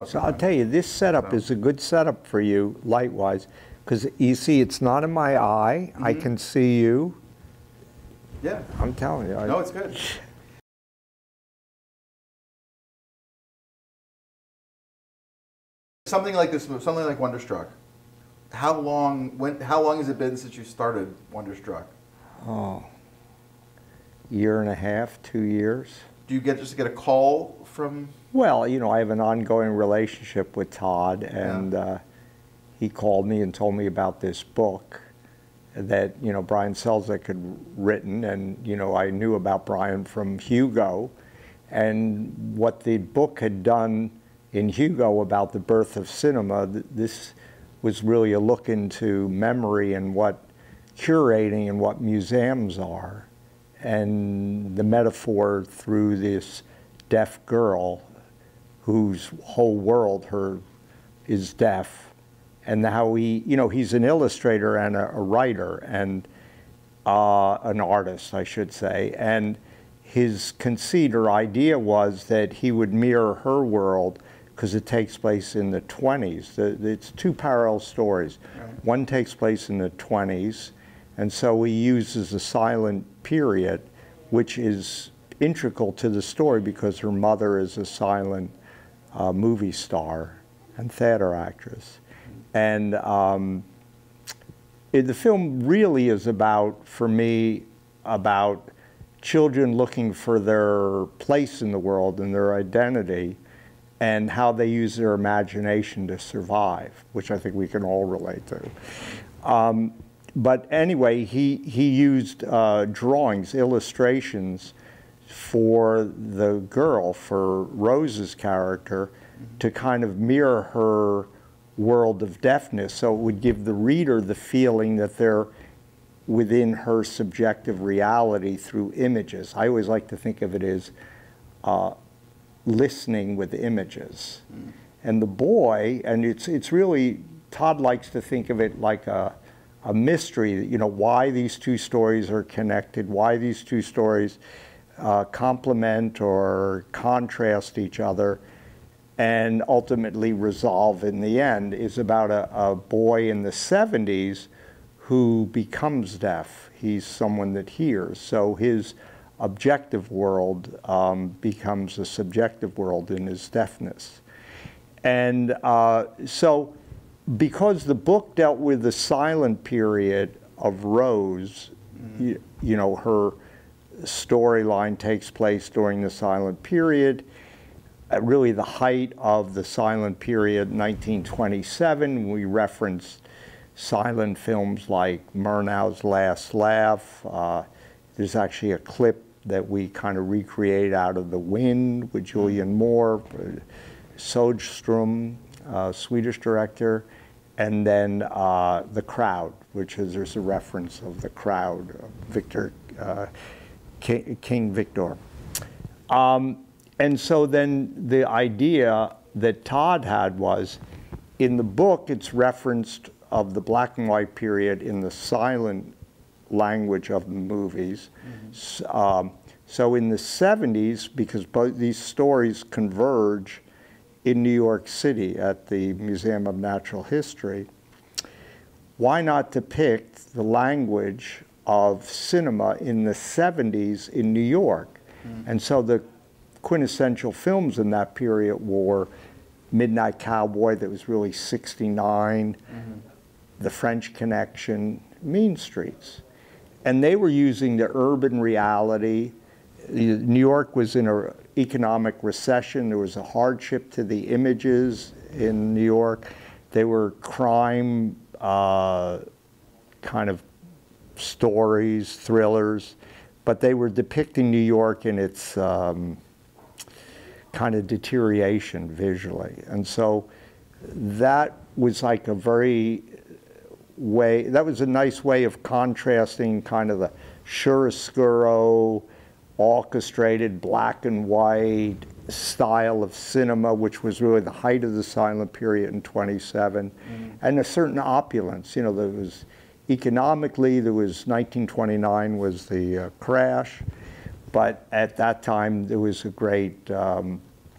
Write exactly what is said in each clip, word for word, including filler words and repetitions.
So I'll tell you, this setup So. is a good setup for you, light-wise, because you see, it's not in my eye. Mm-hmm. I can see you. Yeah. I'm telling you. I, no, it's good. Something like this, something like Wonderstruck. How long? When? How long has it been since you started Wonderstruck? Oh, year and a half, two years. Do you get just get a call from? Well, you know, I have an ongoing relationship with Todd, and yeah. uh, he called me and told me about this book that, you know, Brian Selznick had written, and, you know, I knew about Brian from Hugo, and what the book had done in Hugo about the birth of cinema. This was really a look into memory and what curating and what museums are, and the metaphor through this deaf girl whose whole world her is deaf, and how he, you know, he's an illustrator and a, a writer and uh, an artist, I should say, and his conceit or idea was that he would mirror her world because it takes place in the twenties. It's two parallel stories. Right. One takes place in the twenties, and so he uses a silent period, which is integral to the story because her mother is a silent uh, movie star and theater actress. And um, it, the film really is about, for me, about children looking for their place in the world and their identity, and how they use their imagination to survive, which I think we can all relate to. Um, but anyway, he, he used uh, drawings, illustrations for the girl, for Rose's character, to kind of mirror her world of deafness. So it would give the reader the feeling that they're within her subjective reality through images. I always like to think of it as uh, listening with images. Mm. And the boy, and it's, it's really, Todd likes to think of it like a, a mystery, you know, why these two stories are connected, why these two stories uh, complement or contrast each other, and ultimately resolve in the end, is about a, a boy in the seventies who becomes deaf. He's someone that hears. So his objective world um, becomes a subjective world in his deafness. And uh, so because the book dealt with the silent period of Rose, mm-hmm. you, you know, her storyline takes place during the silent period, at really the height of the silent period, nineteen twenty-seven. We referenced silent films like Murnau's Last Laugh. Uh, there's actually a clip that we kind of recreate out of The Wind with Julian Moore, Sjöström, uh, Swedish director, and then uh, The Crowd, which is, there's a reference of The Crowd, uh, Victor, uh, King, King Victor. Um, and so then the idea that Todd had was, in the book it's referenced of the black and white period in the silent language of the movies. Mm-hmm. um, so in the seventies, because both these stories converge in New York City at the Museum of Natural History, why not depict the language of cinema in the seventies in New York? Mm-hmm. And so the quintessential films in that period were Midnight Cowboy, that was really sixty-nine, mm-hmm. The French Connection, Mean Streets. And they were using the urban reality. New York was in an economic recession. There was a hardship to the images in New York. They were crime uh, kind of stories, thrillers, but they were depicting New York in its um, kind of deterioration visually. And so that was like a very way, that was a nice way of contrasting kind of the chiaroscuro, orchestrated black and white style of cinema, which was really the height of the silent period in twenty-seven, mm-hmm. and a certain opulence. You know, there was economically, there was nineteen twenty-nine was the uh, crash, but at that time there was a great um,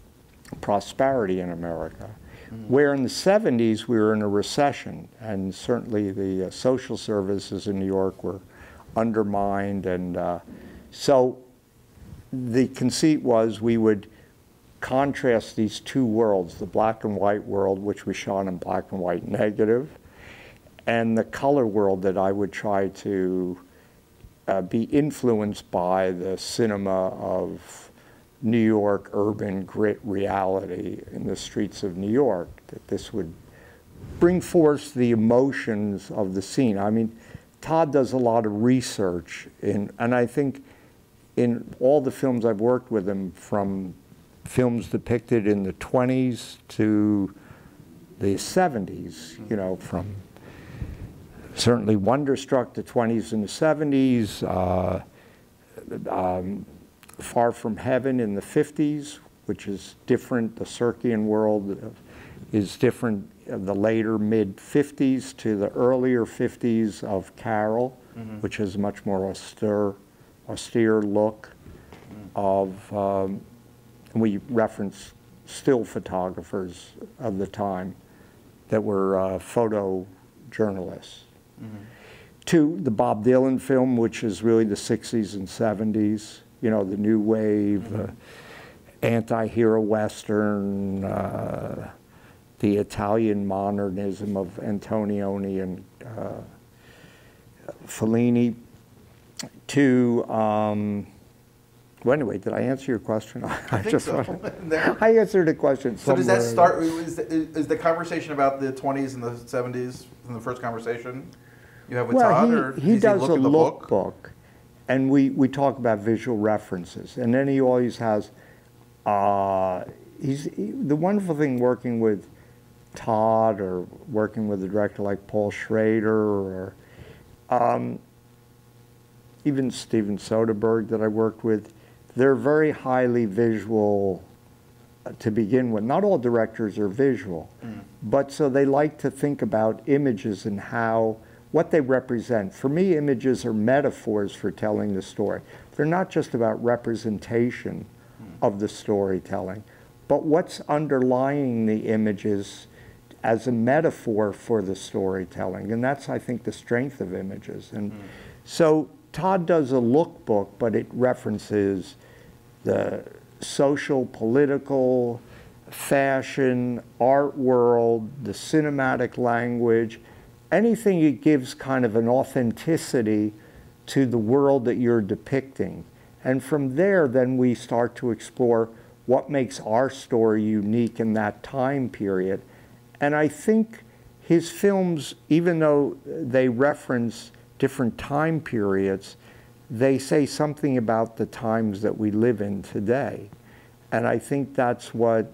prosperity in America. Mm-hmm. Where in the seventies we were in a recession, and certainly the uh, social services in New York were undermined, and uh, so the conceit was we would contrast these two worlds, the black and white world, which we shot in black and white negative, and the color world that I would try to uh, be influenced by the cinema of New York urban grit reality in the streets of New York, that this would bring forth the emotions of the scene. I mean, Todd does a lot of research, in, and I think in all the films I've worked with him, from films depicted in the twenties to the seventies, you know, from certainly Wonderstruck, the twenties and the seventies, uh, um, Far From Heaven in the fifties, which is different. The Circean world is different. The later mid fifties to the earlier fifties of Carol, mm-hmm. which is a much more austere, austere look mm-hmm. of, um, and we reference still photographers of the time that were uh, photojournalists. Mm-hmm. To the Bob Dylan film, which is really the sixties and seventies, you know, the new wave, mm-hmm. uh, anti-hero Western, uh, the Italian modernism of Antonioni and uh, Fellini, to, um, well, anyway, did I answer your question? I, I think just so. I answered the question. So does that start, is the, is the conversation about the twenties and the seventies from the first conversation you have with well, Todd? He, or he does he look a at the lookbook, book? and we, we talk about visual references, and then he always has, uh, he's, he, the wonderful thing working with Todd or working with a director like Paul Schrader or um, even Steven Soderbergh that I worked with, they're very highly visual uh, to begin with. Not all directors are visual, mm. but so they like to think about images and how, what they represent. For me, images are metaphors for telling the story. They're not just about representation mm. of the storytelling, but what's underlying the images as a metaphor for the storytelling. And that's, I think, the strength of images. And mm. so Todd does a lookbook, but it references the social, political, fashion, art world, the cinematic language, anything that gives kind of an authenticity to the world that you're depicting. And from there, then we start to explore what makes our story unique in that time period. And I think his films, even though they reference different time periods, they say something about the times that we live in today. And I think that's what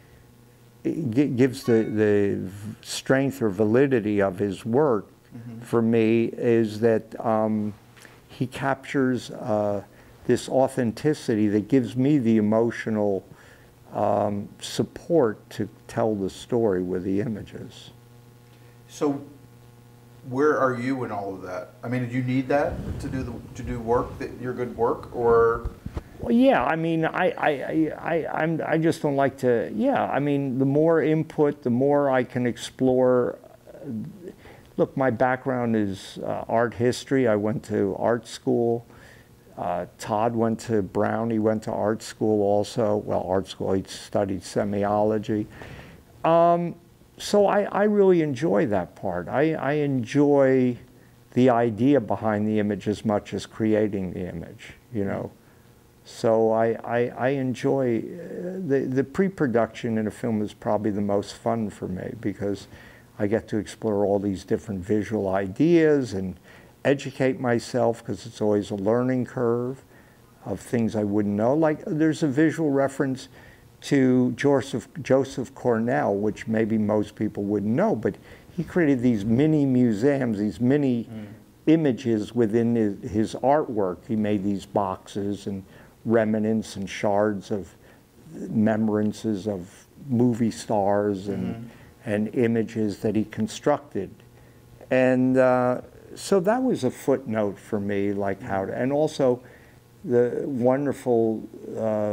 gives the, the strength or validity of his work mm-hmm. for me, is that um, he captures uh, this authenticity that gives me the emotional um, support to tell the story with the images. So where are you in all of that? I mean, do you need that to do the to do work, that your good work, or? Well, yeah. I mean, I I I I'm I just don't like to. Yeah. I mean, the more input, the more I can explore. Look, my background is uh, art history. I went to art school. Uh, Todd went to Brown. He went to art school also. Well, art school. He studied semiology. Um, So I, I really enjoy that part. I, I enjoy the idea behind the image as much as creating the image, you know. So I, I, I enjoy, uh, the, the pre-production in a film is probably the most fun for me, because I get to explore all these different visual ideas and educate myself, because it's always a learning curve of things I wouldn't know. Like, there's a visual reference to Joseph, Joseph Cornell, which maybe most people wouldn't know, but he created these mini museums, these mini mm. images within his, his artwork. He made these boxes and remnants and shards of remembrances of movie stars and, mm. and images that he constructed. And uh, so that was a footnote for me, like how to, and also the wonderful uh,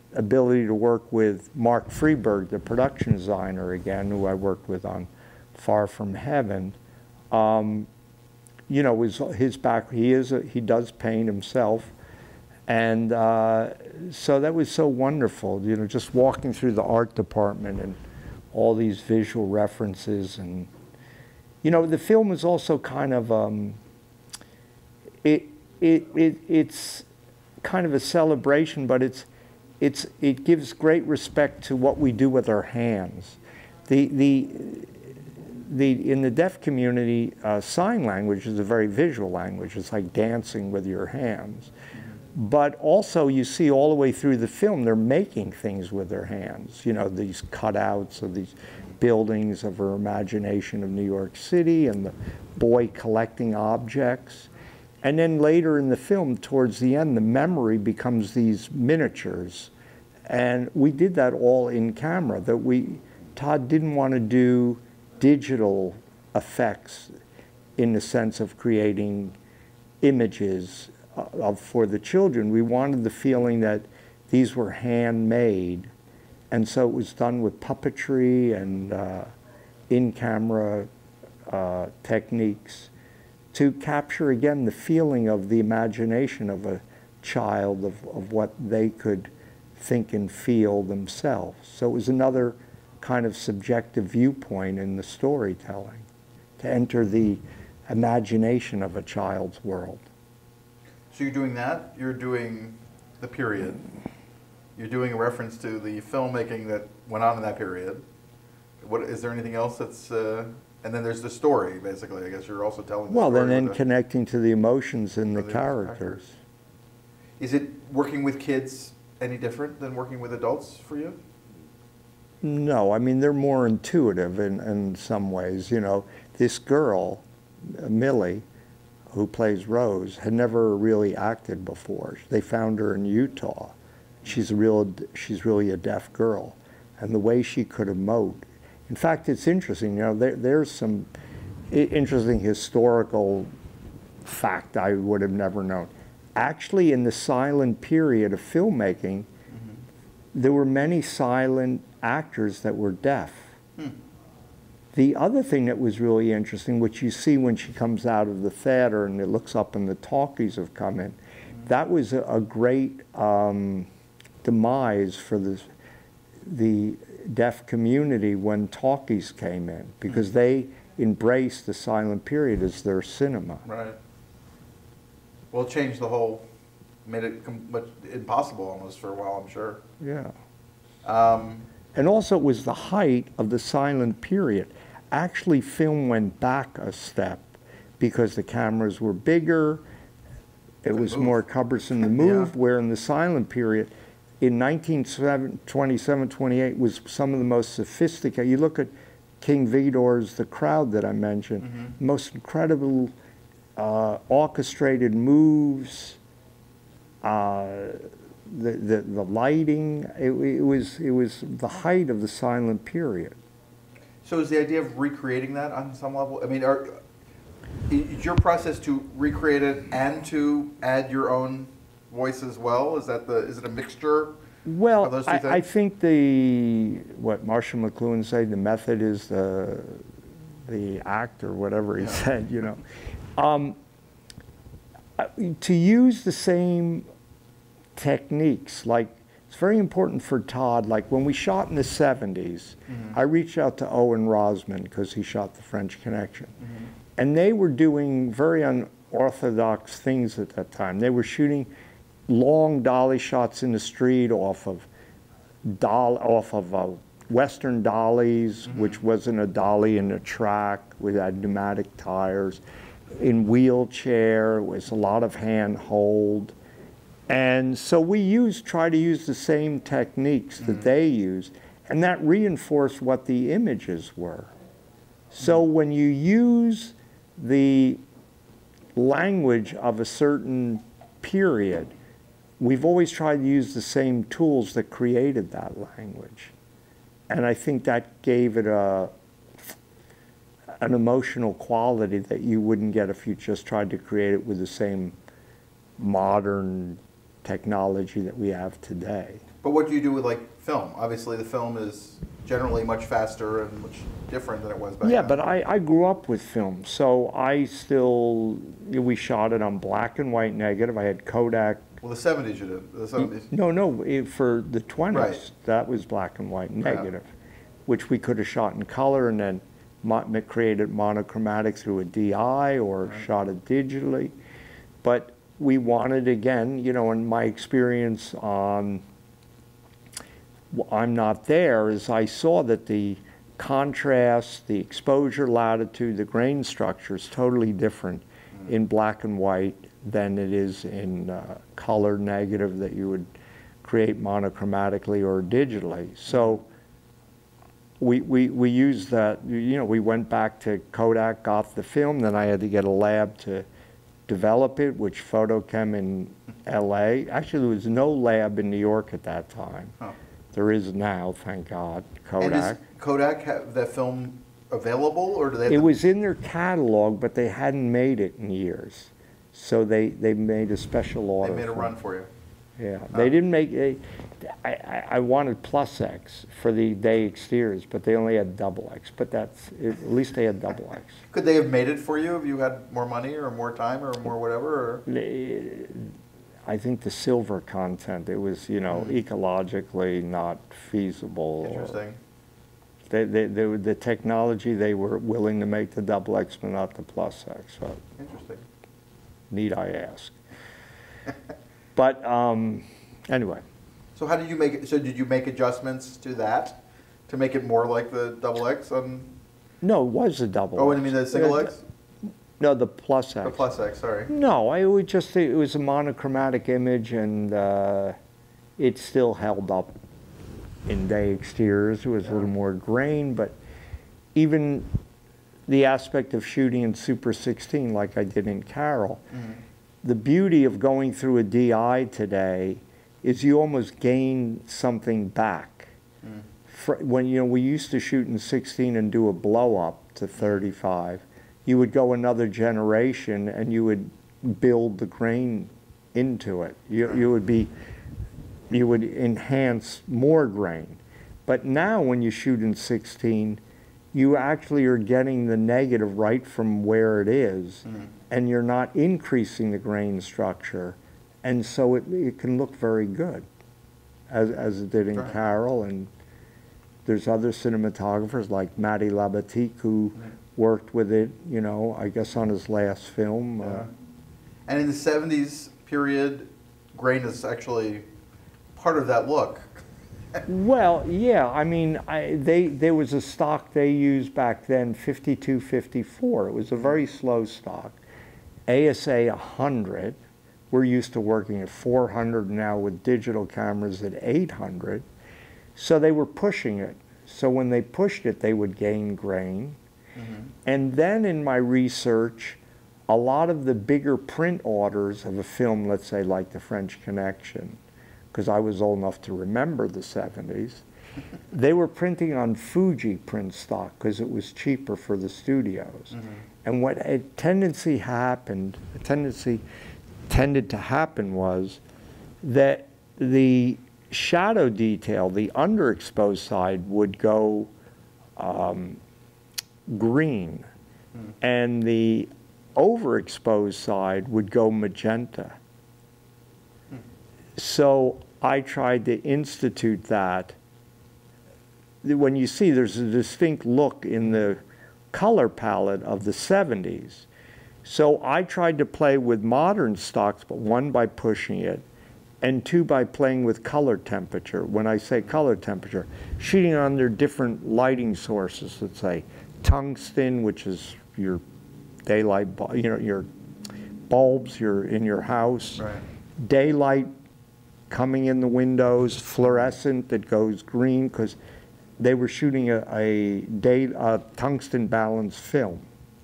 ability to work with Mark Freeberg, the production designer again, who I worked with on Far From Heaven, um, you know, was his back. He is a, he does paint himself, and uh, so that was so wonderful. You know, just walking through the art department and all these visual references, and you know, the film is also kind of um, it it it it's kind of a celebration, but it's it's it gives great respect to what we do with our hands. The the the in the deaf community, uh, sign language is a very visual language. It's like dancing with your hands. But also you see all the way through the film, they're making things with their hands. You know, these cutouts of these buildings of our imagination of New York City, and the boy collecting objects. And then later in the film, towards the end, the memory becomes these miniatures. And we did that all in camera. That we, Todd didn't want to do digital effects in the sense of creating images of, for the children. We wanted the feeling that these were handmade, and so it was done with puppetry and uh, in-camera uh, techniques to capture again the feeling of the imagination of a child, of, of what they could think and feel themselves. So it was another kind of subjective viewpoint in the storytelling, to enter the imagination of a child's world. So you're doing that, you're doing the period, you're doing a reference to the filmmaking that went on in that period. What, is there anything else that's, uh, and then there's the story, basically, I guess you're also telling the well, story. Well, and then the, connecting to the emotions in the, the characters. characters. Is it working with kids any different than working with adults for you? No, I mean, they're more intuitive in, in some ways. You know, this girl, Millie, who plays Rose, had never really acted before. They found her in Utah. She's a real, she's really a deaf girl, and the way she could emote. In fact, it's interesting. You know, there, there's some interesting historical fact I would have never known. Actually, in the silent period of filmmaking, mm-hmm. there were many silent actors that were deaf. Hmm. The other thing that was really interesting, which you see when she comes out of the theater and it looks up and the talkies have come in, mm-hmm. that was a, a great um, demise for the, the deaf community when talkies came in, because mm-hmm. they embraced the silent period as their cinema. Right. Well, it changed the whole, made it com impossible almost for a while, I'm sure. Yeah. Um, and also it was the height of the silent period. Actually, film went back a step because the cameras were bigger, it was move. more cumbersome to move, yeah. where in the silent period, in nineteen twenty-seven, twenty-eight was some of the most sophisticated. You look at King Vidor's The Crowd that I mentioned, mm-hmm. most incredible uh, orchestrated moves, uh, the, the, the lighting, it, it, was, it was the height of the silent period. So is the idea of recreating that on some level? I mean, are, is your process to recreate it and to add your own voice as well? Is that the, is it a mixture well, of those two I, things? I think the, what Marshall McLuhan said, the method is the, the act, or whatever he yeah. said, you know. Um, to use the same techniques, like, it's very important for Todd, like when we shot in the seventies, mm-hmm. I reached out to Owen Rosman because he shot The French Connection. Mm-hmm. And they were doing very unorthodox things at that time. They were shooting long dolly shots in the street off of, doll, off of uh, Western dollies, mm-hmm. which wasn't a dolly in a track, we had pneumatic tires. In wheelchair, it was a lot of hand hold. And so we use, try to use the same techniques that mm-hmm. they use, and that reinforced what the images were. So mm-hmm. when you use the language of a certain period, we've always tried to use the same tools that created that language. And I think that gave it a, an emotional quality that you wouldn't get if you just tried to create it with the same modern technology that we have today. But what do you do with like film? Obviously, the film is generally much faster and much different than it was back Yeah, then. but I, I grew up with film, so I still, we shot it on black and white negative. I had Kodak. Well, the seventies you did. The seventies. No, no, it, for the twenties, Right. that was black and white negative, Yeah. which we could have shot in color and then mo created monochromatic through a D I or Right. shot it digitally. But we wanted, again, you know, in my experience on I'm Not There, is I saw that the contrast, the exposure latitude, the grain structure is totally different mm. in black and white than it is in uh, color negative that you would create monochromatically or digitally. So we, we, we used that, you know, we went back to Kodak, got the film, then I had to get a lab to develop it, which Photochem in L A. Actually, there was no lab in New York at that time. Oh. There is now, thank God, Kodak. And does Kodak have that film available, or do they have It to... was in their catalog, but they hadn't made it in years. So they, they made a special order. They made a for run it. for you. Yeah, Oh. they didn't make, a, I, I, I wanted plus X for the day exteriors, but they only had double X, but that's, at least they had double X. Could they have made it for you if you had more money or more time or more whatever? Or? I think the silver content, it was, you know, mm. ecologically not feasible. Interesting. They, they, they, the technology, they were willing to make the double X, but not the plus X. So interesting. Need I ask? But um, anyway. So how did you make it? So did you make adjustments to that to make it more like the double X? On... No, it was a double oh, X. Oh, you mean the single X? No, the plus X. The plus X, sorry. No, I would just it was a monochromatic image, and uh, it still held up in day exteriors. It was yeah. a little more grain, but even the aspect of shooting in Super sixteen, like I did in Carol, mm-hmm. the beauty of going through a D I today is you almost gain something back. Mm. For, when you know we used to shoot in sixteen and do a blow up to thirty-five. You would go another generation and you would build the grain into it. You, you would be, you would enhance more grain. But now when you shoot in sixteen, you actually are getting the negative right from where it is, mm. and you're not increasing the grain structure. And so it, it can look very good, as, as it did in right. Carol. And there's other cinematographers like Matty Labatique who right. worked with it, you know, I guess on his last film. Yeah. Uh, and in the seventies period, grain is actually part of that look. Well, yeah, I mean, I, they, there was a stock they used back then, fifty-two fifty-four. It was a very slow stock. A S A one hundred, we're used to working at four hundred now with digital cameras at eight hundred. So they were pushing it. So when they pushed it, they would gain grain. Mm-hmm. And then in my research, a lot of the bigger print orders of a film, let's say like The French Connection, because I was old enough to remember the seventies, they were printing on Fuji print stock because it was cheaper for the studios. Mm-hmm. And what a tendency happened, a tendency tended to happen was that the shadow detail, the underexposed side, would go um, green, mm. and the overexposed side would go magenta. Mm. So I tried to institute that. When you see there's a distinct look in the color palette of the seventies. So I tried to play with modern stocks, but one by pushing it, and two by playing with color temperature. When I say color temperature, shooting under different lighting sources, let's say tungsten, which is your daylight, you know, your bulbs your in your house, right. Daylight coming in the windows, fluorescent that goes green, because they were shooting a, a day a tungsten balanced film.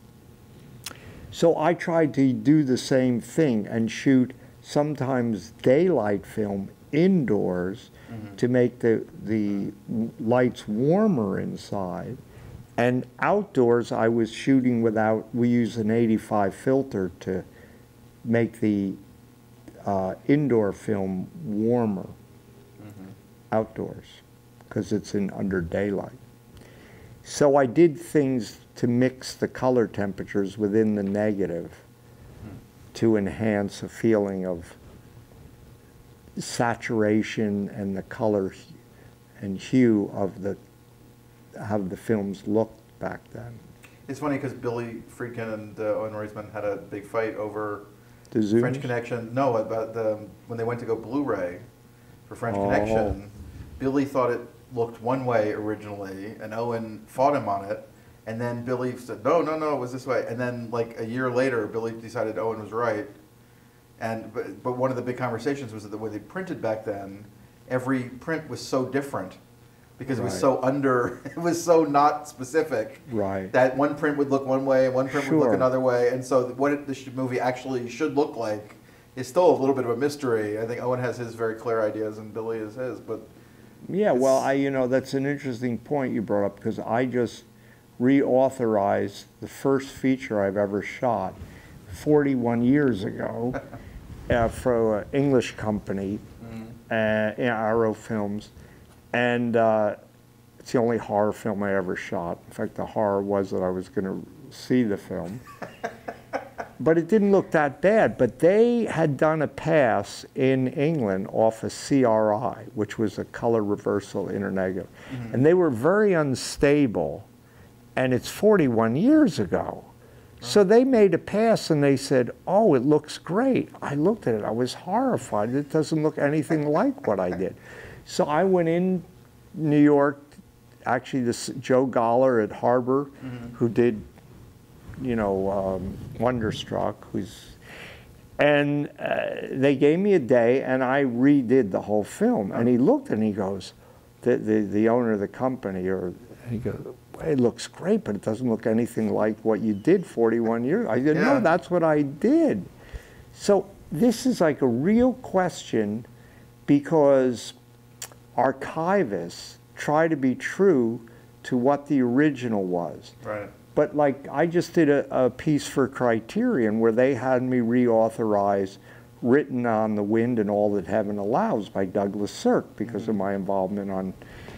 So I tried to do the same thing and shoot sometimes daylight film indoors mm-hmm. to make the, the lights warmer inside. And outdoors I was shooting without, we use an eighty-five filter to make the uh, indoor film warmer. Mm-hmm. outdoors because it's in under daylight. So I did things to mix the color temperatures within the negative to enhance a feeling of saturation and the color and hue of the how the films looked back then. It's funny because Billy Friedkin and uh, Owen Roizman had a big fight over The Zooms? French Connection. No, about the when they went to go Blu-ray for French Oh. Connection. Billy thought it looked one way originally, and Owen fought him on it. And then Billy said, "No, no, no, it was this way." And then, like a year later, Billy decided Owen was right. And but, but one of the big conversations was that the way they printed back then, every print was so different because it was Right. so under, it was so not specific. Right. That one print would look one way and one print would look Sure. another way. And so what it, this movie actually should look like is still a little bit of a mystery. I think Owen has his very clear ideas and Billy has his, but Yeah, well, It's- I, you know, that's an interesting point you brought up because I just reauthorized the first feature I've ever shot forty-one years ago uh, for an English company, uh, Arrow Films, and uh, it's the only horror film I ever shot. In fact, the horror was that I was going to see the film. But it didn't look that bad. But they had done a pass in England off a C R I, which was a color reversal internegative. Mm-hmm. And they were very unstable. And it's forty-one years ago. So they made a pass and they said, "Oh, it looks great." I looked at it. I was horrified. It doesn't look anything like what I did. So I went in New York, actually this Joe Goller at Harbor, mm-hmm. who did you know, um, Wonderstruck, who's, and uh, they gave me a day, and I redid the whole film. And he looked and he goes, the the, the owner of the company, or he goes, "It looks great, but it doesn't look anything like what you did forty-one years." I said, Yeah. "No, that's what I did." So this is like a real question, because archivists try to be true to what the original was. right. But like, I just did a, a piece for Criterion where they had me reauthorize Written on the Wind and All That Heaven Allows by Douglas Sirk because mm-hmm. of my involvement on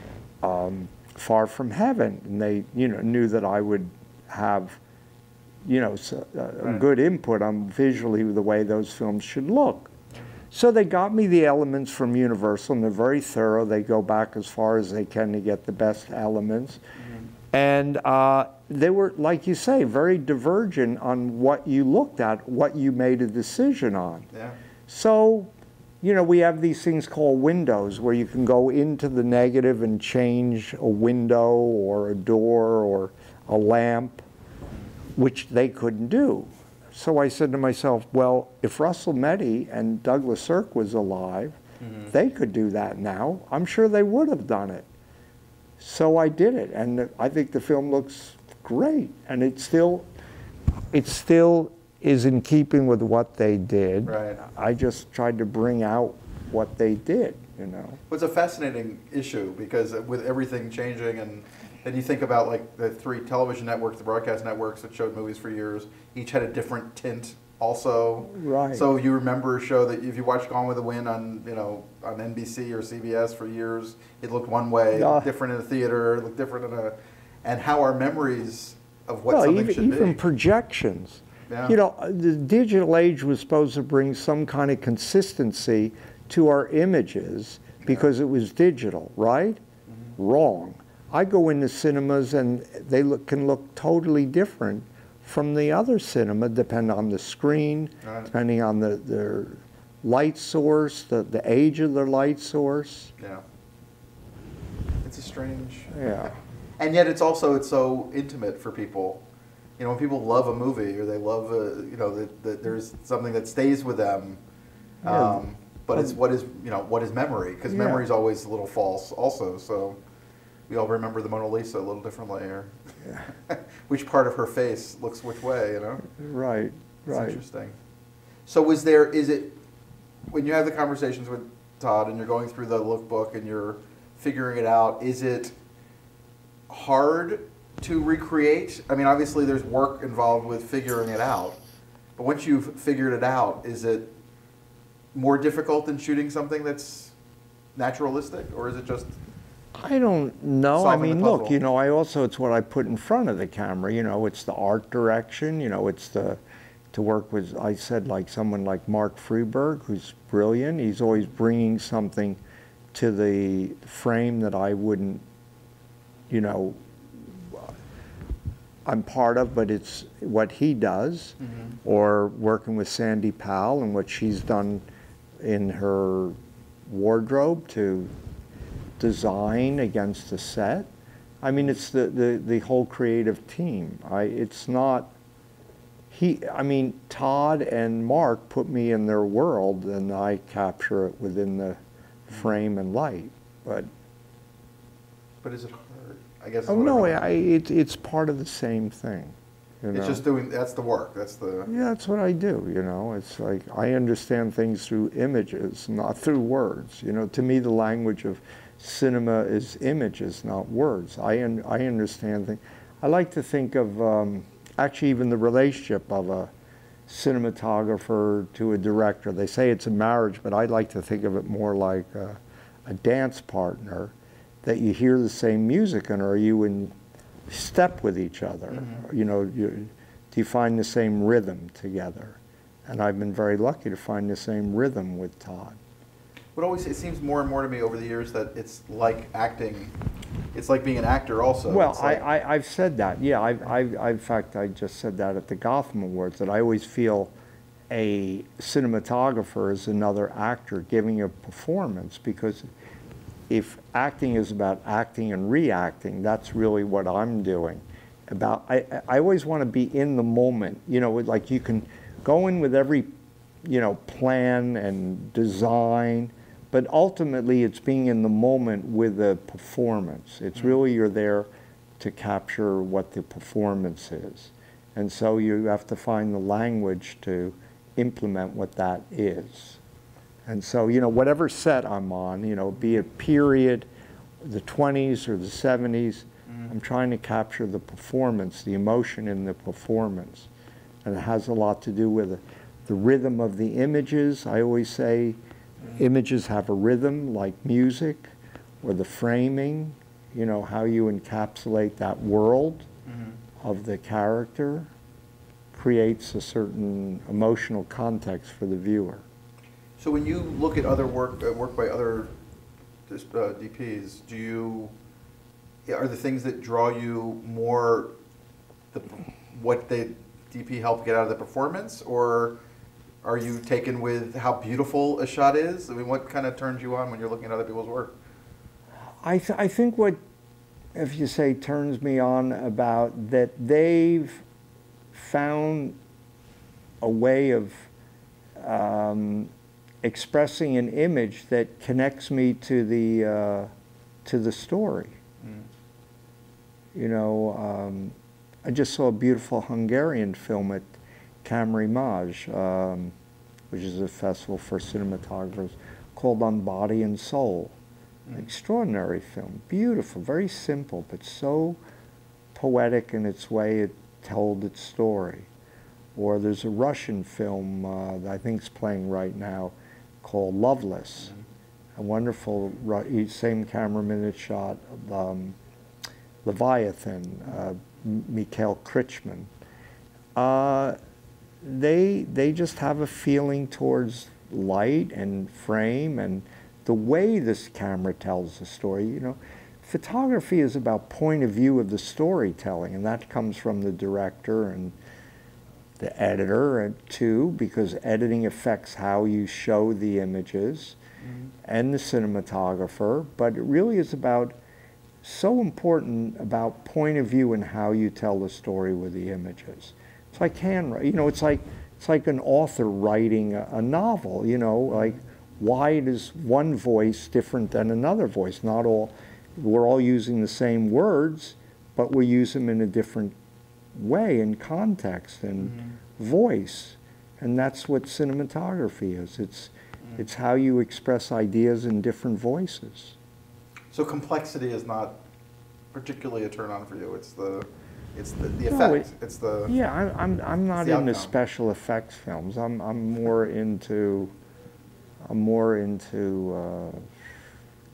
um, Far From Heaven. And they, you know, knew that I would have, you know, so, uh, right. a good input on visually the way those films should look. So they got me the elements from Universal, and they're very thorough. They go back as far as they can to get the best elements. Mm-hmm. And uh, they were, like you say, very divergent on what you looked at, what you made a decision on. Yeah. So, you know, we have these things called windows where you can go into the negative and change a window or a door or a lamp, which they couldn't do. So I said to myself, well, if Russell Meddy and Douglas Sirk was alive, mm-hmm. they could do that now. I'm sure they would have done it. So I did it, and I think the film looks great, and it still, it still is in keeping with what they did. Right. I just tried to bring out what they did, you know. Well, it's a fascinating issue because with everything changing, and then you think about like the three television networks, the broadcast networks that showed movies for years, each had a different tint also. Right. So you remember a show that if you watched Gone with the Wind on, you know, on N B C or C B S for years, it looked one way, Yeah. different in a theater, it looked different in a, and how our memories of what Well, something even, should even be. projections. Yeah. You know, the digital age was supposed to bring some kind of consistency to our images because it was digital, right? Mm-hmm. Wrong. I go into cinemas and they look, can look totally different from the other cinema, depending on the screen, Right. depending on the, their light source, the, the age of their light source. Yeah. It's a strange. Yeah. And yet it's also, it's so intimate for people. You know, when people love a movie or they love, a, you know, that, that there's something that stays with them. Yeah. Um, but it's what is, you know, what is memory? Because Yeah. memory is always a little false also. So we all remember the Mona Lisa a little differently. Or Yeah. which part of her face looks which way, you know? Right, It's right. interesting. So was there, is it, when you have the conversations with Todd and you're going through the lookbook and you're figuring it out, is it hard to recreate? I mean, obviously there's work involved with figuring it out, but once you've figured it out, is it more difficult than shooting something that's naturalistic, or is it just? I don't know. I Solving the mean, look, puzzle. you know, I also, it's what I put in front of the camera. You know, it's the art direction. You know, it's the, to work with, I said, like someone like Mark Freeberg, who's brilliant. He's always bringing something to the frame that I wouldn't, you know, I'm part of, but it's what he does. Mm-hmm. Or working with Sandy Powell and what she's done in her wardrobe to design against the set. I mean, it's the, the, the whole creative team. I, it's not, he, I mean, Todd and Mark put me in their world and I capture it within the frame and light. But, but is it hard? I guess. Oh no, I, it, it's part of the same thing. You know? It's just doing, that's the work, that's the... Yeah, that's what I do, you know. It's like, I understand things through images, not through words. You know, to me, the language of cinema is images, not words. I, un I understand things. I like to think of, um, actually, even the relationship of a cinematographer to a director. They say it's a marriage, but I like to think of it more like a, a dance partner, that you hear the same music, and are you in step with each other? Mm-hmm. You know, you, do you find the same rhythm together? And I've been very lucky to find the same rhythm with Todd. But always, it seems more and more to me over the years that it's like acting. It's like being an actor also. Well, it's like, I, I, I've said that. Yeah, I, I, I, in fact, I just said that at the Gotham Awards, that I always feel a cinematographer is another actor giving a performance, because if acting is about acting and reacting, that's really what I'm doing. About, I, I always want to be in the moment. You know, like you can go in with every, you know, plan and design, but ultimately it's being in the moment with the performance. It's really, you're there to capture what the performance is. And so you have to find the language to implement what that is. And so, you know, whatever set I'm on, you know, be it period, the twenties or the seventies, mm-hmm. I'm trying to capture the performance, the emotion in the performance. And it has a lot to do with the, the rhythm of the images. I always say mm-hmm. images have a rhythm like music, or the framing, you know, how you encapsulate that world mm-hmm. of the character creates a certain emotional context for the viewer. So when you look at other work, uh, work by other uh, D Ps, do you, are the things that draw you more the, what the D P helped get out of the performance, or are you taken with how beautiful a shot is? I mean, what kind of turns you on when you're looking at other people's work? I, th I think what, if you say turns me on about that, they've found a way of um, expressing an image that connects me to the uh, to the story. Mm. You know, um, I just saw a beautiful Hungarian film at Camrimage, um, which is a festival for cinematographers, called On Body and Soul. Mm. An extraordinary film, beautiful, very simple, but so poetic in its way it told its story. Or there's a Russian film uh, that I think is playing right now, called Loveless, mm-hmm. a wonderful, same cameraman had shot um, Leviathan, uh, Mikhail Krichman. Uh, they, they just have a feeling towards light and frame and the way this camera tells the story. You know, photography is about point of view of the storytelling, and that comes from the director and the editor, and too, because editing affects how you show the images, mm-hmm. and the cinematographer, but it really is about, so important about point of view and how you tell the story with the images. It's like hand, you know, it's like, it's like an author writing a, a novel, you know, like why is one voice different than another voice? Not all, we're all using the same words, but we use them in a different way and context and mm-hmm. voice, and that's what cinematography is. It's mm-hmm. it's how you express ideas in different voices. So complexity is not particularly a turn on for you. It's the it's the, the effect. No, it, it's the yeah. I'm I'm I'm not into outcome. special effects films. I'm I'm more into I'm more into uh,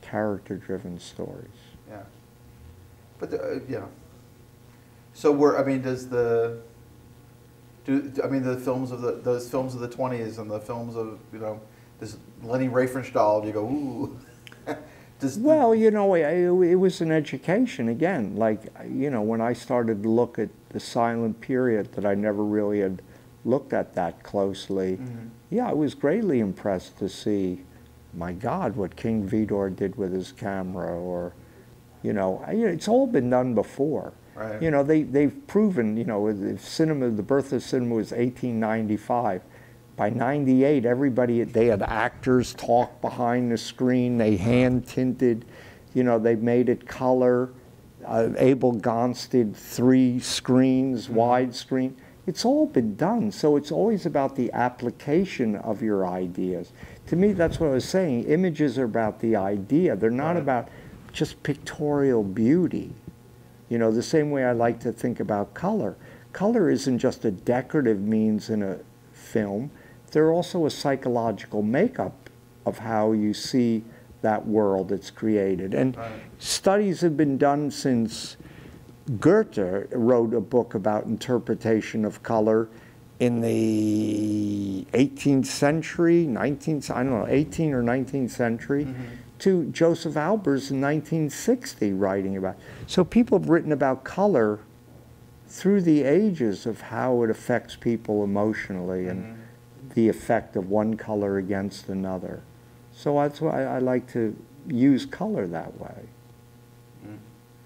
character-driven stories. Yeah. But, the, uh, yeah. So we're, I mean, does the, do, I mean, the films of the, those films of the twenties and the films of, you know, this Lenny Riefenstahl, do you go, ooh? Does Well, you know, it, it was an education, again. Like, you know, when I started to look at the silent period that I never really had looked at that closely, mm-hmm. yeah, I was greatly impressed to see, my God, what King Vidor did with his camera, or, you know, it's all been done before. Right. You know, they, they've proven, you know, the cinema, the birth of cinema was eighteen ninety-five. By ninety-eight, everybody, they had actors talk behind the screen, they hand tinted, you know, they made it color. Uh, Abel Gance did three screens, mm-hmm. widescreen. It's all been done, so it's always about the application of your ideas. To me, that's what I was saying. Images are about the idea. They're not right. about just pictorial beauty. You know, the same way I like to think about color. Color isn't just a decorative means in a film. They're also a psychological makeup of how you see that world that's created. And right. studies have been done since Goethe wrote a book about interpretation of color in the eighteenth century, nineteenth, I don't know, eighteenth or nineteenth century, mm-hmm. to Joseph Albers in nineteen sixty writing about it. So people have written about color through the ages of how it affects people emotionally, and mm-hmm. the effect of one color against another. So that's why I, I like to use color that way. Mm.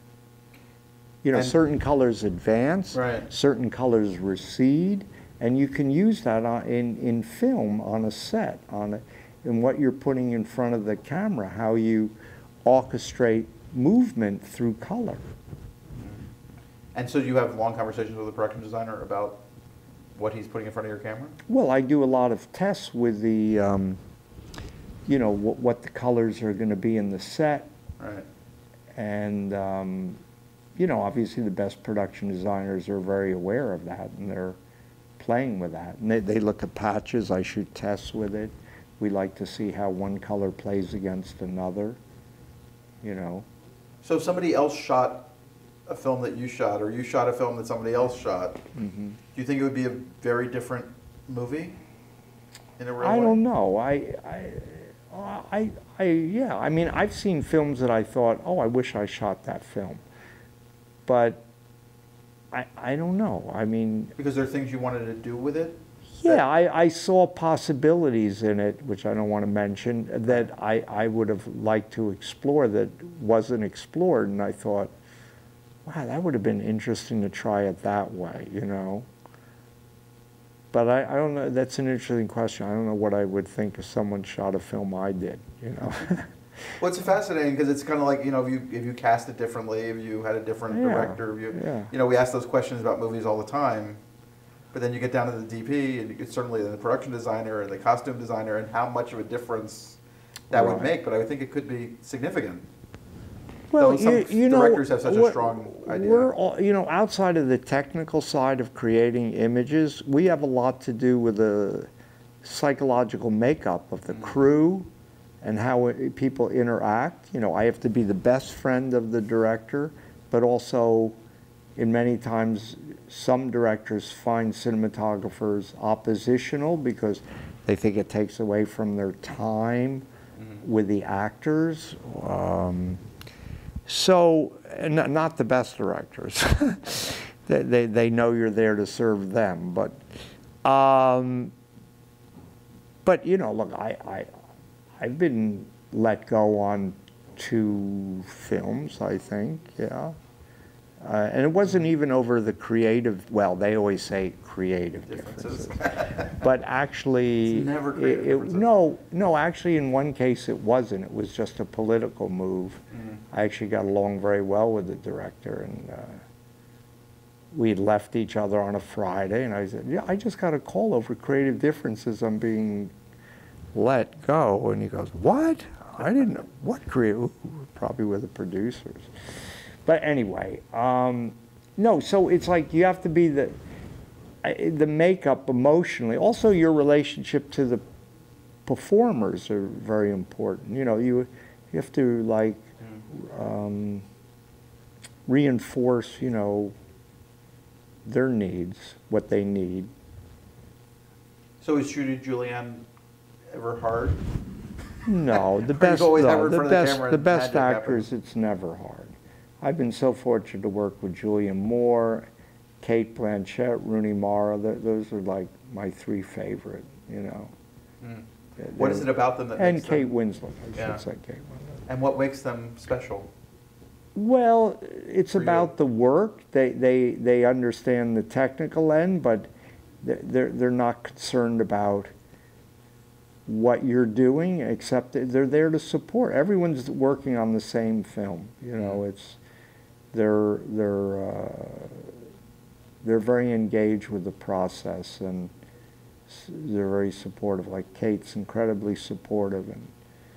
You know, and certain colors advance, right. certain colors recede, and you can use that on, in, in film on a set, on a, in what you're putting in front of the camera, how you orchestrate movement through color. And so you have long conversations with the production designer about what he's putting in front of your camera? Well, I do a lot of tests with the, um, you know, what, what the colors are going to be in the set. Right. And, um, you know, obviously the best production designers are very aware of that, and they're playing with that. And they, they look at patches. I shoot tests with it. We like to see how one color plays against another, you know. So if somebody else shot a film that you shot, or you shot a film that somebody else shot, mm-hmm. do you think it would be a very different movie in a real I way? don't know. I, I, I, I, yeah. I mean, I've seen films that I thought, oh, I wish I shot that film, but I, I don't know. I mean, because there are things you wanted to do with it. Yeah, I, I saw possibilities in it, which I don't want to mention, that I, I would have liked to explore that wasn't explored, and I thought, wow, that would have been interesting to try it that way, you know. But I, I don't know, that's an interesting question. I don't know what I would think if someone shot a film I did, you know. Well, it's fascinating because it's kind of like, you know, if you, if you cast it differently, if you had a different yeah, director, if you, yeah. you know, we ask those questions about movies all the time, but then you get down to the D P, and you get certainly the production designer and the costume designer, and how much of a difference that right. would make, but I would think it could be significant. Well, some you, you know, directors have such a strong idea. We're all, you know, outside of the technical side of creating images, we have a lot to do with the psychological makeup of the mm-hmm. crew and how it, people interact. You know, I have to be the best friend of the director, but also, in many times, some directors find cinematographers oppositional because they think it takes away from their time mm-hmm. with the actors. Um, So, and not the best directors. they, they, they know you're there to serve them. But, um, but you know, look, I, I, I've been let go on two films, I think, yeah. Uh, and it wasn't even over the creative, well, they always say creative differences. differences. But actually, it's never creative it, it, no, no, actually in one case it wasn't. It was just a political move. Mm-hmm. I actually got along very well with the director, and uh, we had left each other on a Friday, and I said, yeah, I just got a call over creative differences. I'm being let go. And he goes, what? I didn't know. What creative? Probably with the producers. But anyway, um, no, so it's like you have to be the, the makeup emotionally. Also, your relationship to the performers are very important. You know, you You have to like um, reinforce, you know, their needs, what they need. So is Judy Julianne ever hard? No, the Or best, you always have no, her in the front of the best, camera the and best magic actors, happens? it's never hard. I've been so fortunate to work with Julianne Moore, Kate Blanchett, Rooney Mara. Th those are like my three favorite, you know. Mm. They're- What is it about them that And makes Kate them? Winslet, I Yeah. should say Kate Winslet. And what makes them special? Well, it's For you? about the work. They, they, they understand the technical end, but they're- they're, they're not concerned about what you're doing, except that they're there to support. Everyone's working on the same film. You know, it's, they're, they're, uh, they're very engaged with the process, and s- they're very supportive. Like Kate's incredibly supportive, and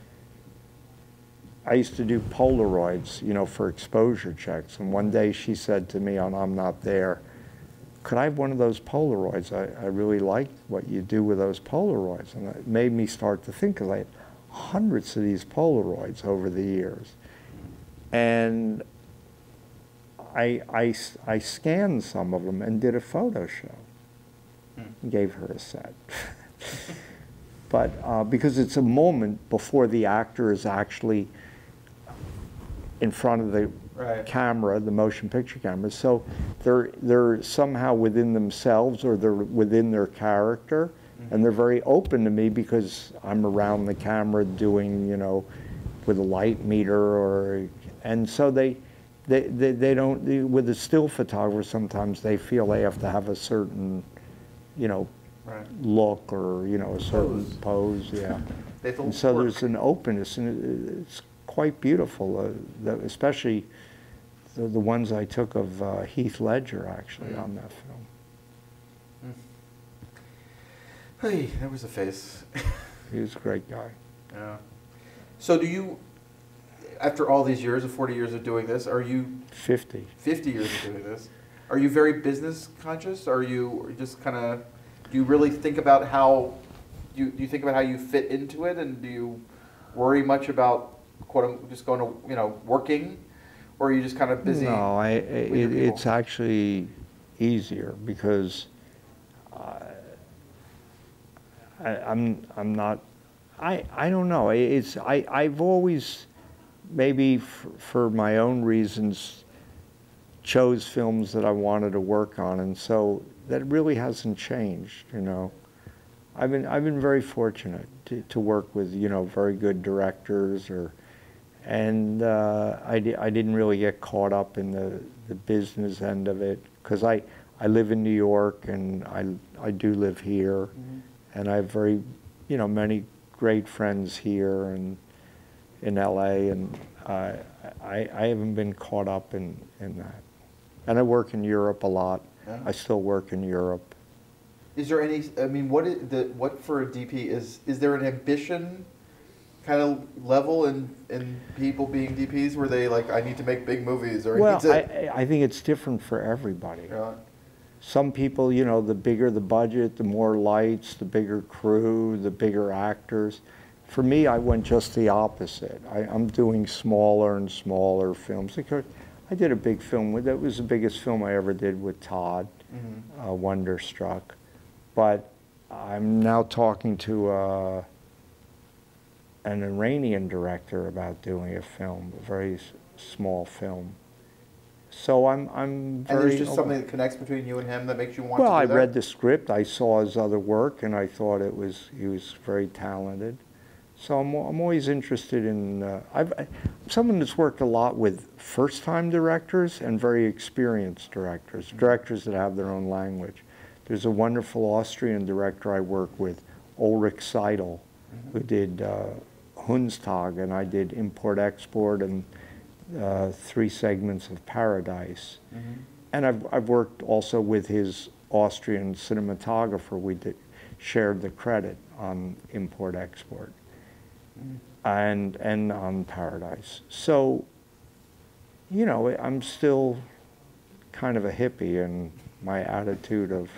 I used to do Polaroids, you know, for exposure checks. And one day she said to me on I'm Not There, could I have one of those Polaroids? I, I really like what you do with those Polaroids. And it made me start to think, because I had hundreds of these Polaroids over the years. And I, I, I scanned some of them and did a photo show. And gave her a set. But uh, because it's a moment before the actor is actually in front of the Right. camera, the motion picture camera, so they're they're somehow within themselves, or they're within their character, mm-hmm. and they're very open to me because I'm around the camera doing, you know, with a light meter, or and so they they they, they don't, with a still photographer, sometimes they feel they have to have a certain, you know, Right. look, or, you know, a certain pose, Pose. yeah. They have to And so work. there's an openness, and it- it's quite beautiful, uh, the, especially the, the ones I took of uh, Heath Ledger, actually, Mm. on that film. Hey, there was a face. He was a great guy. Yeah. So do you, after all these years, of forty years of doing this, are you, fifty. fifty years of doing this, are you very business conscious? Are you just kind of, do you really think about how, do you, do you think about how you fit into it, and do you worry much about, quote, unquote, just going to, you know, working? Or are you just kind of busy? No, I, with it, your people? it's actually easier, because I, I, I'm, I'm not, I, I don't know. It's, I, I've always, maybe f for my own reasons, chose films that I wanted to work on, and so that really hasn't changed, you know. I've been, I've been very fortunate to, to work with, you know, very good directors, or, and uh, I, di I didn't really get caught up in the, the business end of it, because I, I live in New York, and I, I do live here, mm-hmm. and I have very, you know, many great friends here and in L A, and I, I, I haven't been caught up in, in that. And I work in Europe a lot. Yeah. I still work in Europe. Is there any, I mean, what is the, what for a D P is, is there an ambition kind of level in, in people being D Ps, where they like, I need to make big movies, or Well, I need to, I, I think it's different for everybody. yeah. Some people, you know, the bigger the budget, the more lights, the bigger crew, the bigger actors. For me, I went just the opposite. I, I'm doing smaller and smaller films. I did a big film with, that was the biggest film I ever did with Todd, mm-hmm. uh, Wonderstruck. But I'm now talking to uh, an Iranian director about doing a film, a very s small film. So I'm, I'm very... And there's just open. something that connects between you and him that makes you want Well, to I do that? read the script, I saw his other work, and I thought it was, he was very talented. So I'm, I'm always interested in, uh, I've, I'm someone that's worked a lot with first-time directors and very experienced directors, mm-hmm. directors that have their own language. There's a wonderful Austrian director I work with, Ulrich Seidel, mm-hmm. who did uh, Hundstag, and I did Import-Export and uh, three segments of Paradise. Mm-hmm. And I've, I've worked also with his Austrian cinematographer. We did, shared the credit on Import-Export. Mm. And, and on Paradise. So, you know, I'm still kind of a hippie in my attitude of,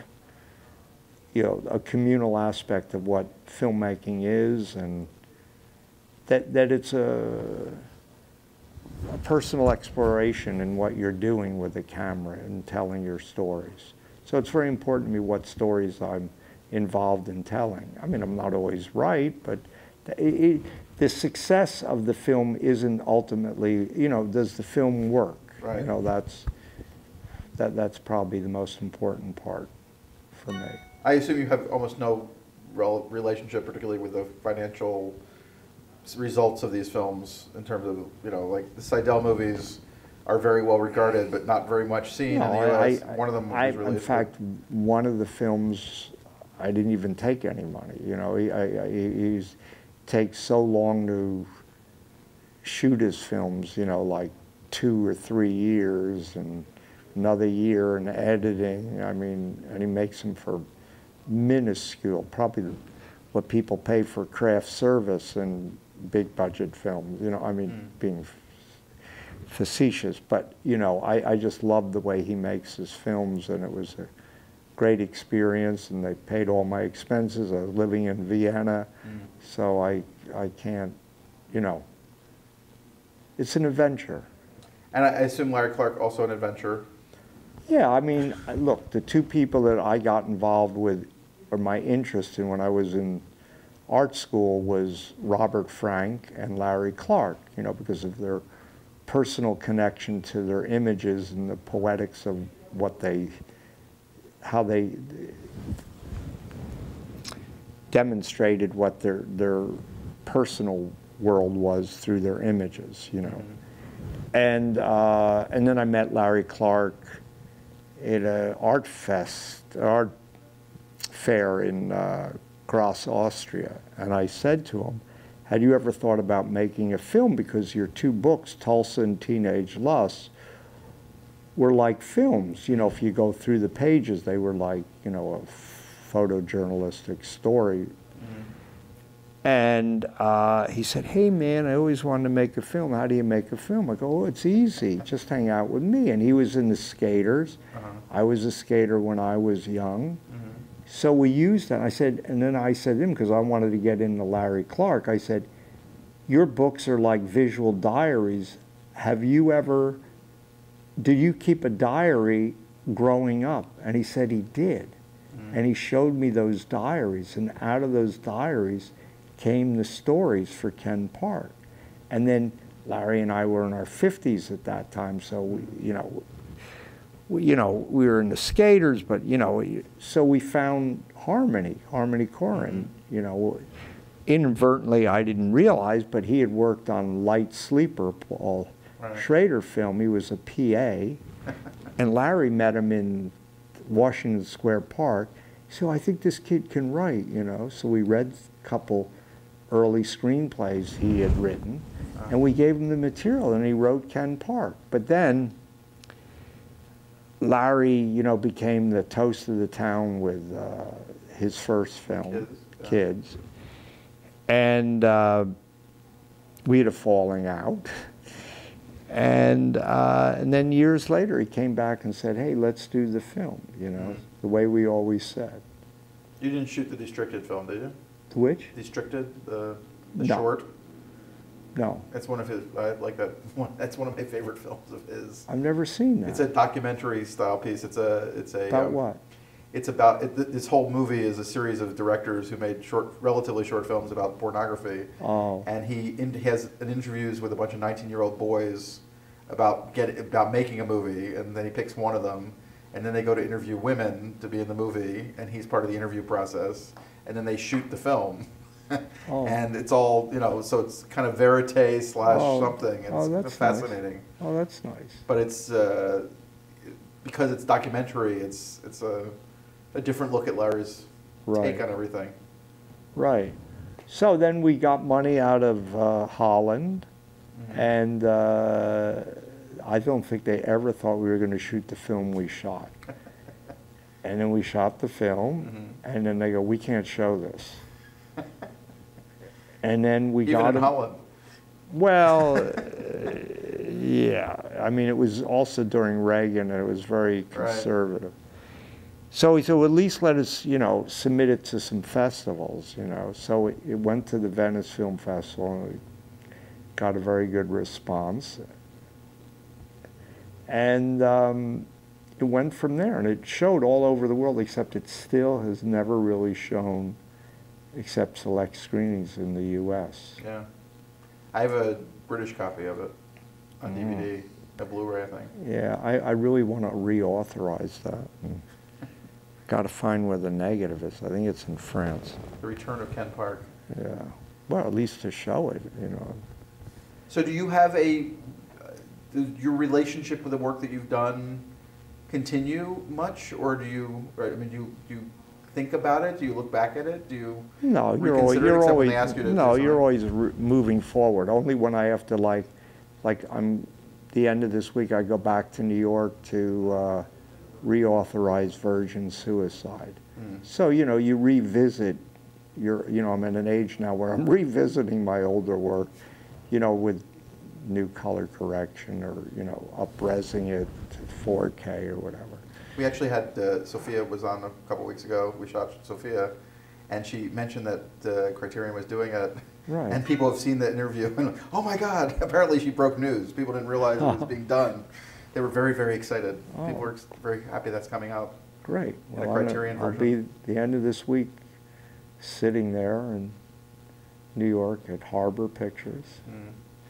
you know, a communal aspect of what filmmaking is, and that, that it's a, a personal exploration in what you're doing with the camera and telling your stories. So it's very important to me what stories I'm involved in telling. I mean, I'm not always right, but it, it, the success of the film isn't ultimately, you know, does the film work? Right. You know, that's, that, that's probably the most important part for me. I assume you have almost no rel relationship, particularly with the financial results of these films in terms of, you know, like the Seidel movies are very well regarded, but not very much seen No, in the U S. I, I, One of them was I, released. in fact, one of the films, I didn't even take any money. You know, he, I, I, he's takes so long to shoot his films. You know, like two or three years, and another year in editing. I mean, and he makes them for minuscule, probably what people pay for craft service in big budget films. You know, I mean, mm. being facetious, but you know, I, I just love the way he makes his films, and it was a great experience, and they paid all my expenses. I was living in Vienna, mm. so I, I can't, you know, it's an adventure. And I assume Larry Clark also an adventure. Yeah, I mean, look, the two people that I got involved with, or my interest in when I was in art school, was Robert Frank and Larry Clark, you know, because of their personal connection to their images and the poetics of what they, how they demonstrated what their, their personal world was through their images, you know. Mm-hmm. And, uh, and then I met Larry Clark at an art fest, art fair in uh, Graz, Austria. And I said to him, had you ever thought about making a film? Because your two books, Tulsa and Teenage Lust, were like films. You know, if you go through the pages, they were like, you know, a photojournalistic story. Mm-hmm. And uh, he said, hey man, I always wanted to make a film. How do you make a film? I go, oh, it's easy. Just hang out with me. And he was in the Skaters. Uh-huh. I was a skater when I was young. Mm-hmm. So we used that. I said, and then I said to him, because I wanted to get into Larry Clark, I said, your books are like visual diaries. Have you ever, do you keep a diary growing up? And he said he did. Mm-hmm. And he showed me those diaries, and out of those diaries came the stories for Ken Park. And then Larry and I were in our fifties at that time, so we, you know, we, you know, we were in the Skaters, but you know, so we found harmony, Harmony Korine. Mm-hmm. You know, inadvertently I didn't realize, but he had worked on Light Sleeper, Paul right. Schrader film. He was a P A, and Larry met him in Washington Square Park. So I think this kid can write, you know. So we read a couple early screenplays he had written, uh-huh. and we gave him the material, and he wrote Ken Park. But then Larry, you know, became the toast of the town with uh, his first film, Kids. Yeah. Kids. And uh, we had a falling out. And, uh, and then years later, he came back and said, hey, let's do the film, you know, mm-hmm. the way we always said. You didn't shoot the Districted film, did you? Which? Districted, the, the no. short? No. That's one of his, I like that one, that's one of my favorite films of his. I've never seen that. It's a documentary style piece. It's a, it's a. About um, what? It's about, it, this whole movie is a series of directors who made short, relatively short films about pornography. Oh. And he, in, he has an interviews with a bunch of nineteen-year-old boys about get, about making a movie, and then he picks one of them, and then they go to interview women to be in the movie, and he's part of the interview process, and then they shoot the film. Oh. And it's all, you know, so it's kind of verite slash oh. something. It's oh, that's fascinating. Nice. Oh, that's nice. But it's, uh, because it's documentary, it's, it's a, a different look at Larry's right. take on everything. Right. So then we got money out of uh, Holland, mm-hmm. and uh, I don't think they ever thought we were going to shoot the film we shot. And then we shot the film, mm-hmm. and then they go, we can't show this. And then we Even got in him. Holland. Well, uh, yeah. I mean, it was also during Reagan, and it was very conservative. Right. So he said, well, at least let us, you know, submit it to some festivals, you know. So it, it went to the Venice Film Festival, and we got a very good response. And um, it went from there, and it showed all over the world, except it still has never really shown except select screenings in the U S. Yeah. I have a British copy of it on Mm. D V D, a Blu-ray, I think. Yeah, I, I really want to reauthorize that. Got to find where the negative is. I think it's in France. The Return of Ken Park. Yeah. Well, at least to show it, you know. So do you have a, uh, does your relationship with the work that you've done continue much, or do you, or, I mean, do you, do you think about it? Do you look back at it? Do you No, you're always, reconsider it, you're except when always they ask you to do no, you're something? always re moving forward. Only when I have to, like, like I'm the end of this week, I go back to New York to uh, reauthorize Virgin Suicide. Mm. So you know, you revisit your, you know, I'm at an age now where I'm revisiting my older work, you know, with new color correction or you know, up-resing it to four K or whatever. We actually had, uh, Sophia was on a couple weeks ago, we shot Sophia, and she mentioned that uh, Criterion was doing it. Right. And people have seen the interview and like, oh my God, apparently she broke news. People didn't realize it was being done. They were very, very excited. Oh. People were very happy that's coming out. Great. In a Well, I'm Criterion gonna- I'll version. be the end of this week sitting there in New York at Harbor Pictures Mm.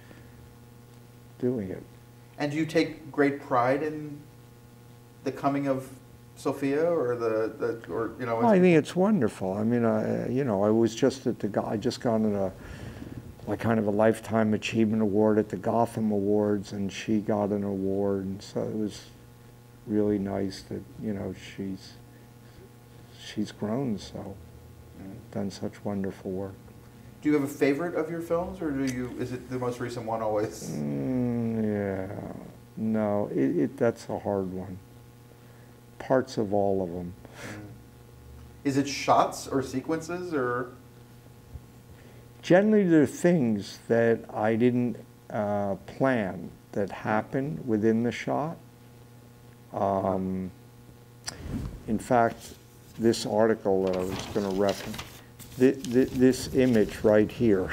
doing it. And do you take great pride in the coming of Sophia, or the, the or you know? Well, I think it's wonderful. I mean, I, you know, I was just at the, Go- I just got a, like kind of a Lifetime Achievement Award at the Gotham Awards, and she got an award, and so it was really nice that, you know, she's, she's grown so, Mm. done such wonderful work. Do you have a favorite of your films, or do you? Is it the most recent one always? Mm, yeah, no, it, it, that's a hard one. Parts of all of them. Mm. Is it shots or sequences or? Generally, there are things that I didn't uh, plan that happen within the shot. Um, in fact, this article that I was going to reference, th th this image right here,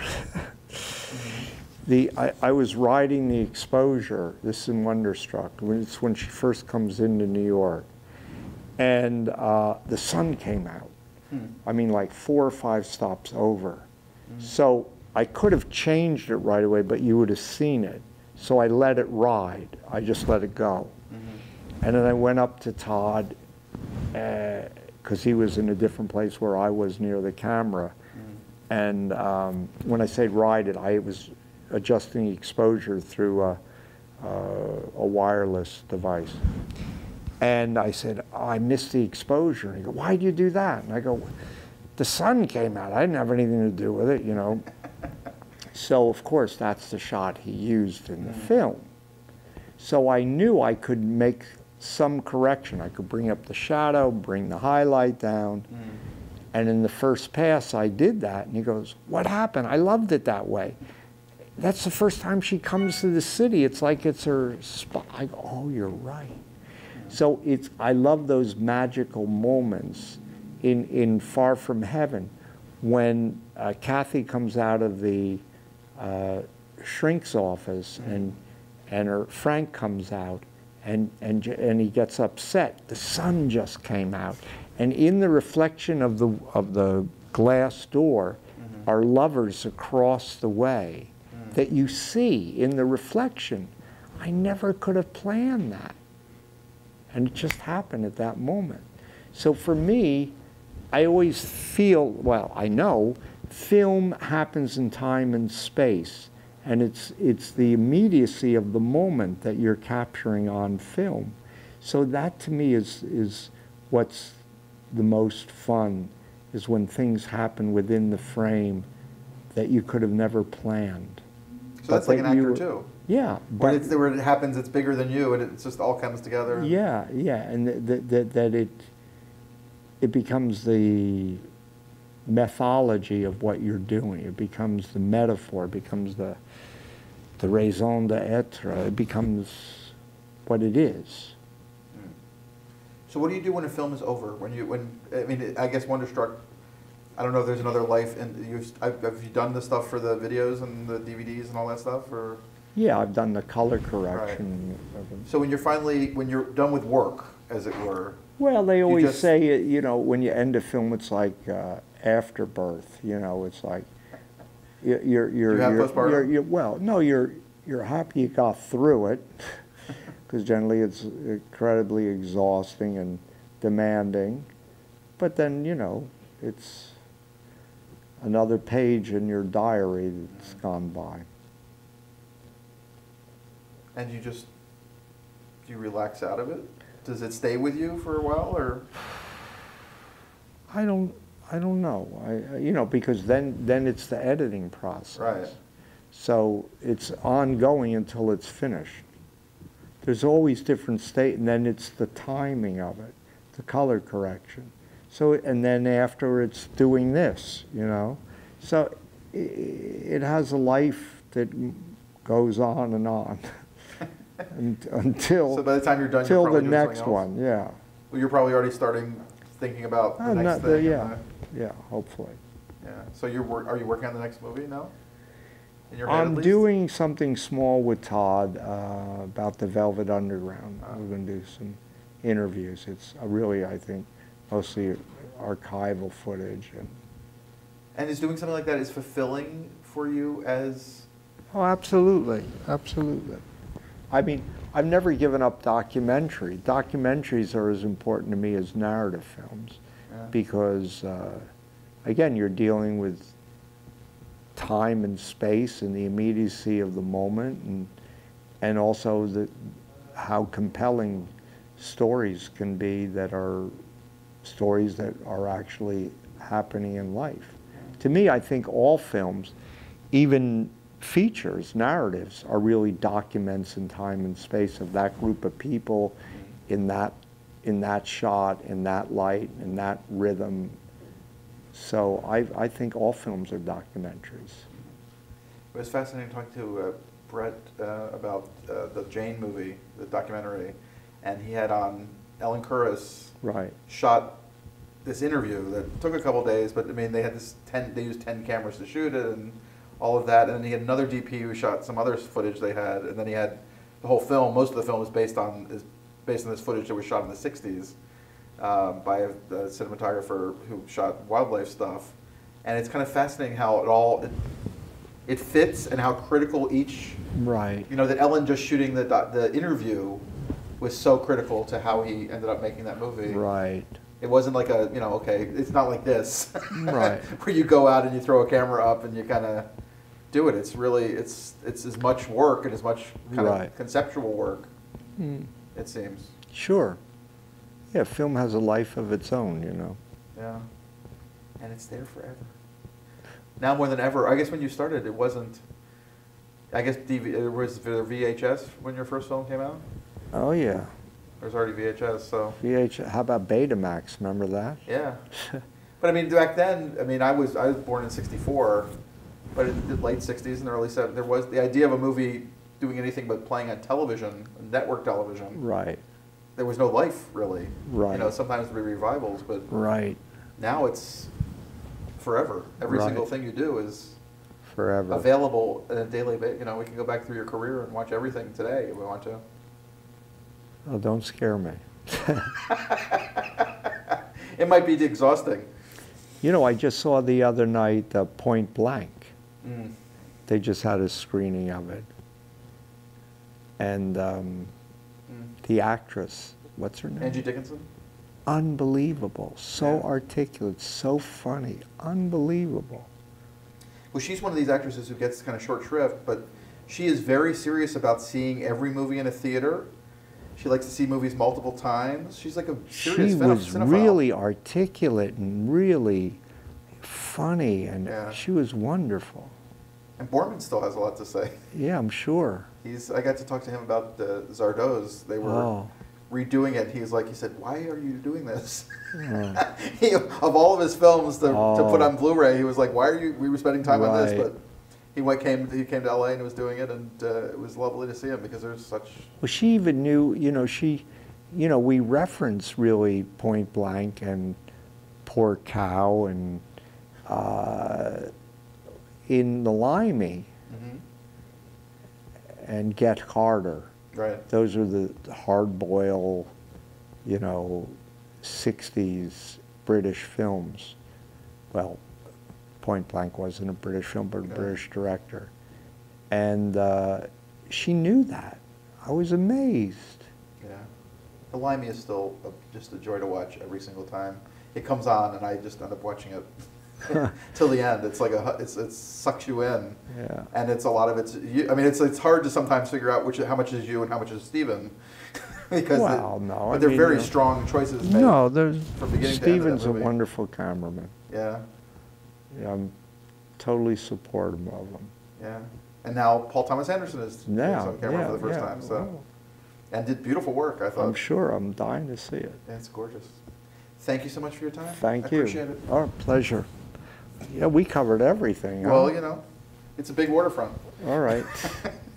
the I, I was riding the exposure, this is in Wonderstruck, when it's when she first comes into New York, and uh, the sun came out. Hmm. I mean, like four or five stops over. So I could have changed it right away, but you would have seen it. So I let it ride. I just let it go. Mm-hmm. And then I went up to Todd, because uh, he was in a different place where I was near the camera. Mm-hmm. And um, when I say ride it, I was adjusting the exposure through a, uh, a wireless device. And I said, oh, I missed the exposure. And he goes, why did you do that? And I go, the sun came out. I didn't have anything to do with it, you know. So, of course, that's the shot he used in the film. So I knew I could make some correction. I could bring up the shadow, bring the highlight down. Mm. And in the first pass, I did that. And he goes, what happened? I loved it that way. That's the first time she comes to the city. It's like it's her spot. I go, oh, you're right. So it's, I love those magical moments in, in Far From Heaven when uh, Kathy comes out of the uh, shrink's office and, and her Frank comes out and, and, and he gets upset. The sun just came out. And in the reflection of the, of the glass door mm-hmm. are lovers across the way mm. that you see in the reflection. I never could have planned that. And it just happened at that moment. So for me, I always feel, well, I know, film happens in time and space. And it's, it's the immediacy of the moment that you're capturing on film. So that to me is, is what's the most fun, is when things happen within the frame that you could have never planned. So that's like an actor you, too. Yeah. When, it's, where it happens, it's bigger than you, and it just all comes together. Yeah, yeah, and that, that, that it, it becomes the mythology of what you're doing. It becomes the metaphor, it becomes the, the raison d'etre, it becomes what it is. So what do you do when a film is over? When you, when I mean, I guess Wonderstruck I don't know if there's another life. And you've have have you done the stuff for the videos and the D V Ds and all that stuff, or? Yeah, I've done the color correction. Right. So when you're finally when you're done with work, as it were. Well, they always just, say, you know, when you end a film, it's like uh, afterbirth. You know, it's like you're you're you're, you have you're, postpartum? you're, you're well, no, you're you're happy you got through it, because generally it's incredibly exhausting and demanding. But then, you know, it's another page in your diary that's gone by. And you just, do you relax out of it? Does it stay with you for a while, or? I don't, I don't know. I, you know, because then, then it's the editing process. Right. So it's ongoing until it's finished. There's always different state, and then it's the timing of it, the color correction. So, and then after it's doing this, you know. So it, it has a life that goes on and on. And, until So by the time you're done, until you're probably the doing next something else? one, yeah. Well, you're probably already starting thinking about the Uh, next not thing. the- and yeah, the- yeah, hopefully. yeah. So you're wor- are you working on the next movie now? In your head, at I'm least? doing something small with Todd uh, about the Velvet Underground. Ah. We're going to do some interviews. It's uh, really, I think, mostly archival footage. And And is doing something like that is fulfilling for you as? oh, absolutely, absolutely. I mean, I've never given up documentary. Documentaries are as important to me as narrative films, Yeah. because, uh, again, you're dealing with time and space and the immediacy of the moment, and and also the how compelling stories can be that are stories that are actually happening in life. To me, I think all films, even features, narratives, are really documents in time and space of that group of people in that in that shot, in that light, in that rhythm. So I, I think all films are documentaries. It was fascinating talking to uh, Brett uh, about uh, the Jane movie, the documentary, and he had on Ellen Kuras Right. shot this interview that took a couple days, but I mean they had this ten, they used ten cameras to shoot it and all of that, and then he had another D P who shot some other footage they had, and then he had the whole film. Most of the film is based on is based on this footage that was shot in the sixties um, by a, a cinematographer who shot wildlife stuff, and it's kind of fascinating how it all it, it fits and how critical each. Right. You know that Ellen just shooting the doc- the interview was so critical to how he ended up making that movie. Right. It wasn't like a, you know, okay, it's not like this. Right. Where you go out and you throw a camera up and you kind of do it. It's really, it's it's as much work and as much kind Right. of conceptual work, Mm. it seems. Sure. Yeah, film has a life of its own, you know. Yeah. And it's there forever. Now more than ever. I guess when you started, it wasn't, I guess D V, uh, was there V H S when your first film came out? Oh yeah. There was already V H S, so. V H, how about Betamax? Remember that? Yeah. But I mean, back then, I mean, I was I was born in sixty-four, but in the late sixties and early seventies, there was the idea of a movie doing anything but playing on television, network television. Right. There was no life, really. Right. You know, sometimes there'd be revivals, but Right. now it's forever. Every Right. single thing you do is Forever. available on a daily basis. You know, we can go back through your career and watch everything today if we want to. Oh, don't scare me. It might be exhausting. You know, I just saw the other night uh, Point Blank. Mm. They just had a screening of it. And um, Mm. the actress, what's her name? Angie Dickinson? Unbelievable. So Yeah. articulate, so funny. Unbelievable. Well, she's one of these actresses who gets kind of short shrift, but she is very serious about seeing every movie in a theater. She likes to see movies multiple times. She's like a serious She cine- was cinephile. really articulate and really funny, and Yeah. she was wonderful. And Borman still has a lot to say. Yeah, I'm sure. He's. I got to talk to him about the Zardoz. They were Oh. redoing it. He was like, he said, "Why are you doing this?" Oh. he, of all of his films to, to put Oh. on Blu-ray, he was like, "Why are you? We were spending time on this, Right. but." He went came he came to L A and was doing it, and uh, it was lovely to see him because there's such. Well, she even knew, you know, she, you know, we reference really Point Blank and Poor Cow and, uh, in the Limey Mm-hmm. and Get Carter. Right. Those are the hard-boiled, you know, sixties British films. Well, Point Blank wasn't a British film, but a Okay. British director. And uh, she knew that. I was amazed. Yeah. The Limey is still a, just a joy to watch every single time. It comes on and I just end up watching it till the end. It's like a, hu- it's, it sucks you in. Yeah. And it's a lot of it's, you, I mean, it's, it's hard to sometimes figure out which, how much is you and how much is Steven. because Well, it, no, but I they're mean, very uh, strong choices made. No, there's, from beginning to end of that Steven's a movie. wonderful cameraman. Yeah, Yeah, I'm totally supportive of him. yeah. And now Paul Thomas Anderson is doing Now, some camera yeah, for the first yeah, time. So, well, and did beautiful work. I thought. I'm sure. I'm dying to see it. Yeah, it's gorgeous. Thank you so much for your time. Thank I you. Appreciate it. Our pleasure. Yeah, we covered everything. huh? Well, you know, it's a big waterfront. All right.